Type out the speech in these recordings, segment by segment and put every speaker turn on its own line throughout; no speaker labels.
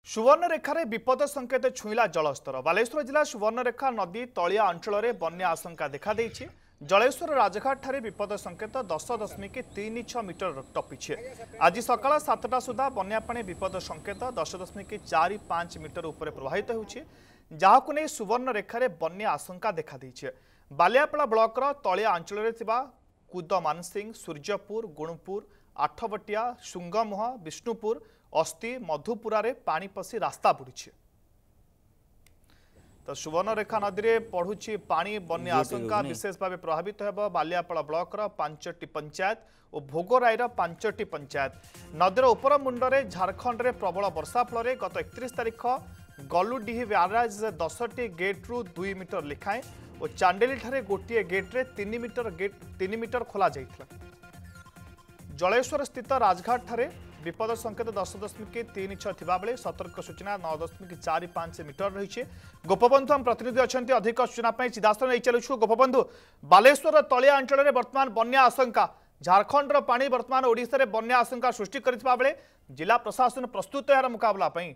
सुवर्णरेखार विपद संकेत छुईला जलस्तर। बालेश्वर जिला सुवर्णरेखा नदी तलिया अंचल में बन्या आशंका देखा जलेश्वर राजघाट ठारे विपद संकेत 10.36 मीटर टपिछे। आज सकाळ 7टा सुधा बन्या पानी विपद संकेत 10.45 मीटर उपर प्रवाहित होउछि, जाहाकु नै सुवर्णरेखार बन्या आशंका देखा दैछि। बालियापड़ा ब्लॉकर तलिया अंचल में थिबा कुद मानसिंह, सूर्यपुर, गुणपुर, आठबटिया, सुंगमुह, विष्णुपुर, अस्ति, मधुपुरा रे पानी पसी रास्ता बुड़ी। तो सुवर्णरेखा नदी में पढ़ुची पानी बन्या आशंका विशेष भाव प्रभावित होब बालियापड़ा ब्लॉकर 5टी पंचायत और भोगराईर 5टी पंचायत। नदीर उपर मुंडरे झारखंड में प्रबल वर्षा फल गत 31 तारिख गलुडीह ब्यारेज 10टी गेट्रु 2 मीटर लिखाएं और चांडेली ठारे गोटे गेट्रे 3 मीटर खोल जाइथिला। जलेश्वर स्थित राजघाट ठारे विपद संकेत 10.36 थिबा बेले सतर्क सूचना 9.45 मीटर रही। गोपबंधु हम प्रतिनिधि अच्छा अधिक सूचना सीधास्त नहीं चलुछु। गोपबंधु, बालेश्वर तलिया अंचल में बर्तमान बन्या आशंका, झारखंड पानी बर्तमान ओडिशा रे बन्या आशंका सृष्टि करथिबा बेले जिला प्रशासन प्रस्तुत यार मुकाबला पई।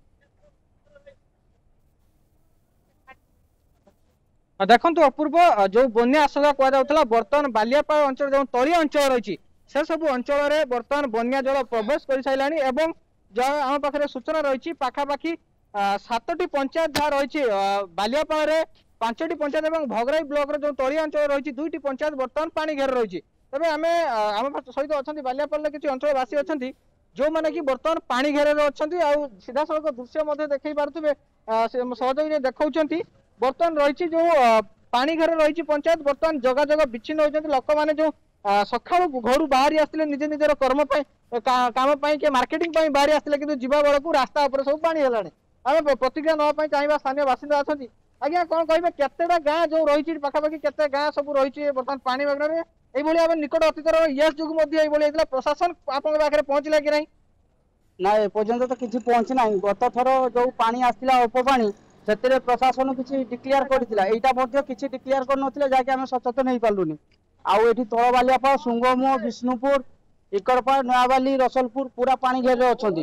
देखो अपूर्व जो बन्या आशंका कहुला बर्तमान बालियापाड़ा अंचल जो तलिया अंचल रही से सब अंचल में बर्तमान बन्या जल प्रवेश कर सारानी एवं आम पाखे सूचना रही पाखापाखि 7टी पंचायत जहाँ रही बालियापाड़ा 5टी पंचायत और भोगराई ब्लॉक जो तलिया अंचल रही 2टी पंचायत बर्तमान पानी घेर रही। तेज आम आम सहित अच्छा बालियापाड़ा किसी अंचलवासी अच्छा जो मैंने कि बर्तमान पानी घेर अच्छा सीधा सड़क दृश्य देखी पारे सहयोगी देखा बर्तमान रही जो पानी घेर रही पंचायत बर्तमान जगह जगह विच्छिन्न होती लोक मैंने जो सका घर बाहरी आसते निज निजर कर्म काम के मार्केटिंग बाहरी आसते कि जीवा बेलू रास्ता उपर सब पानी है। आम प्रतिक्रिया नापी चाहिए स्थानीय बासिंदा अच्छा आज्ञा कौन कहे केतेटा गाँ जो रही पाखापाखि केते गाँ सब रही बर्तमान पानी बागर में ये निकट अतीतर यश जो प्रशासन आप पहुंचला कि
ना एपर्यंत तो किसी पहुंची ना। गत थर जो पानी आसला अल्प पानी से प्रशासन किसी डिक्लेयर करता किसी डिक्लेयर कर जहाँकि आम सचेतन हो पार्लुनि। आउ एठी तल बालियापाड़ा, सुंगमुह, विष्णुपुर, इकड़पाड़, नयाबाली, रसलपुर पूरा पानी घेर अच्छी।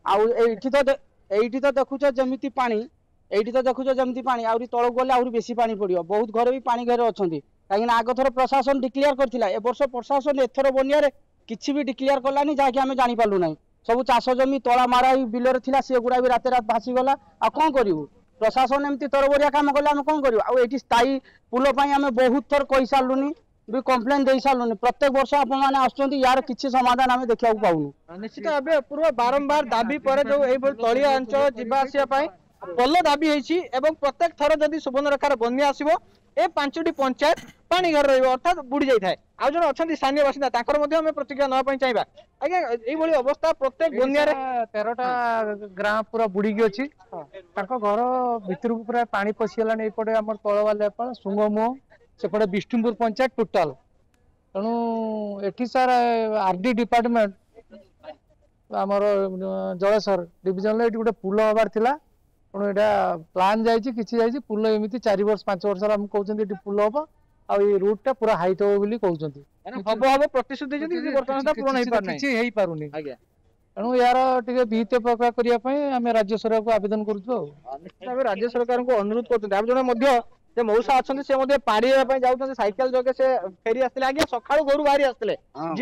तो देखुच जमी पानी एठी तो देखुच जमी पानी आहरी तलक गले आहरी बेसी पानी पड़ो। बहुत घर भी पानी घेर अच्छा कहीं आग थर प्रशासन डिक्लेयर करथिला ए वर्ष प्रशासन एथर बनिया किसी भी डिक्लेयर कलानी जहाँकि आम जानी पार्लु ना। सब चाष जमी तला मारा बिलर थिला से गुड़ा भी रात भासीगला। आ कौन करूँ प्रशासन एमती तरबरिया काम कले आम कौन करूँ। आउ एठी स्थायी पुल आम बहुत थर कही सारूनी भी कम्प्लेन दे सारूनी। प्रत्येक वर्ष आपने आसुँच यार किसी समाधान आम देखा पाऊनु।
निश्चित भाव पूर्व बारंबार दाबी पर जो तलिया अंचल जावासवाई पल दाबी होती प्रत्येक थर जदि सुवर्णरेखार बन्या आसो ए 5टी पंचायत पानी घर रही अर्थात बुड़ी जाए। आज जन अच्छा स्थानीय बासिंदा प्रतिक्रिया नापी चाहिए। आज्ञा ये अवस्था प्रत्येक बन्या
13टा ग्राम पूरा बुड़ीकी अच्छी घर भितर को पूरा पानी पशिगला। एपटे आम तल बालियापाड़ा, सुंगमुह, सेपटे विष्णुपुर पंचायत टोटाल तेणु एटी सार आरडी डिपार्टमेंट आमर जलेश्वर डिविजन ये गोटे पुल हबार थिला तेणु यहाँ प्लान जाइए पुल एमती 4 वर्ष 5 वर्ष आम कहते पुल हम आ रूटा पूरा हाइट हो बोली कहते
हम प्रतिश्रुति
किसी हो पारुनी। तेणु यार टे विहित प्रकार करने आम राज्य सरकार को आवेदन करूँ।
राज्य सरकार को अनुरोध करते मौसा अच्छा से पानी जाऊँ साइकेल जगह से फेरी आसते आगे सका घर बाहरी आसते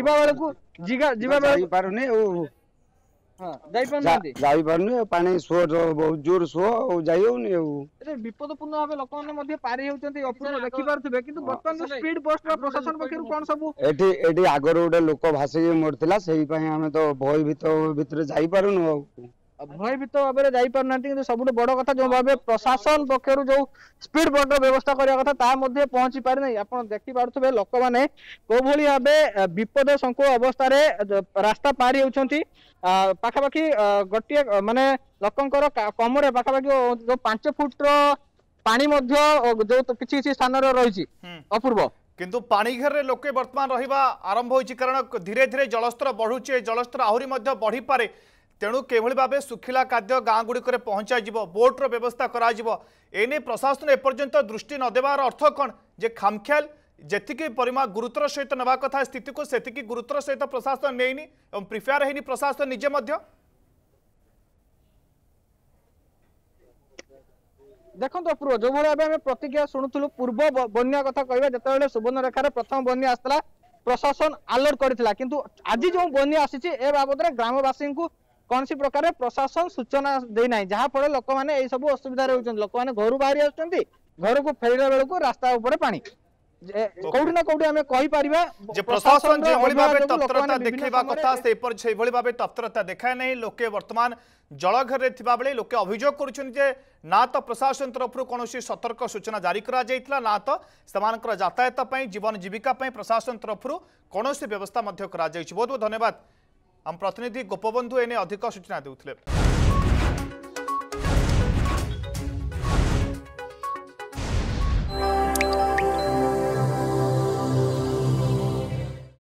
पानी सुअर बहुत जोर सुह जाऊनी
विपदपूर्ण भाव लोक मैंने पारी होती देखी पारे कि बर्तमान स्पीड पोस्ट प्रशासन पक्ष कौन सब
एटी आगर गोटे लोक भासिक मरता से आम तो भयभीत भितर जापारूनु
भयभीत भाव में जापारना कि सब बड़ कथा जो भाव प्रशासन पक्षर जो स्पीड बोट व्यवस्था करने कथा ता पहुंची पारे नहीं। आप देखी पारे लोक मैंने कौ भाव विपद संकुल अवस्था रास्ता पारी होती पाखापाखि गोटे माने लोकंकर कमरे पाखापाखि जो 5 फुट पानी जो किसी स्थान रही अपूर्व
किंतु पानी घेर लोके वर्तमान रहिबा आरंभ होइछि कारण धीरे धीरे जलस्तर बढ़ुचे। जलस्तर आहरी मध्य बढ़ी पारे तेणु केभली भाबे सुखिला खाद्य गाँ गुड़िक पहुंचा बोट्र व्यवस्था करा प्रशासन एपर्यंत दृष्टि नदेवार अर्थ कौन जे खामख्याल जेतिकी परिमाण गुरुतर सहित नवा कथा स्थिति को सेतिकी गुरुतर सहित प्रशासन नेइनी एवं प्रिपेयर हेनी प्रशासन निजे मध्य
देखो अपूर्व जो भाई आम प्रतिक्रिया शुणुलु पूर्व बन्या कथा कहवा जिते सुवर्णरेखार प्रथम बन्या आसला प्रशासन अलर्ट करथिला किंतु आज जो बन्या आसी ए बाबद ग्रामवासी को कौन सी प्रकार प्रशासन सूचना देना जहाँ फल लोक मैंने यही सब असुविधा होती लोक मैंने घर बाहरी आसुच्चंती घर को फेरला बेलू रास्ता उपर पानी कोठी ना कोठी आमे कहि परिबा
जे प्रशासन जे भली भाबे तत्परता देखैबा कथा से पर छै भली भाबे तत्परता देखाय नै लोके वर्तमान जलघर रे थिबा बेले लोके अभियोग करूछन जे ना तो प्रशासन तरफ कोनोसी सतर्क सूचना जारी करा जायतला ना तो समानकर यातायात पई जीवन जीविका पई प्रशासन तरफ कोनोसी व्यवस्था मध्य करा जायछि। बहुत बहुत धन्यवाद। हम प्रतिनिधि गोपबंधु एने अधिक सूचना देउथले।